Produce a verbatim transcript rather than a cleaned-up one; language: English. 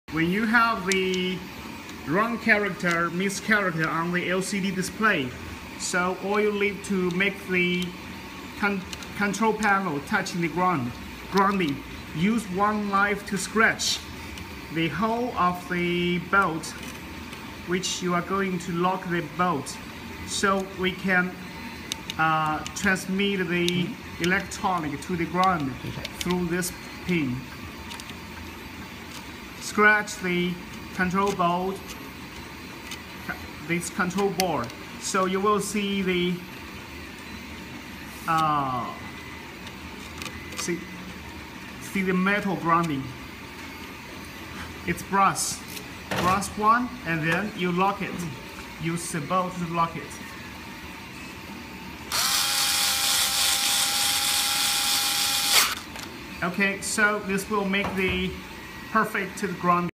When you have the wrong character, missed character on the L C D display, so all you need to make the con control panel touching the ground, grounding, use one knife to scratch the hole of the bolt, which you are going to lock the bolt, so we can uh, transmit the electronic to the ground through this pin. Scratch the control board, this control board, so you will see the uh, see, see the metal grounding. It's brass, brass one, and then you lock it. Use the bolt to lock it. Okay, so this will make the perfect grounding.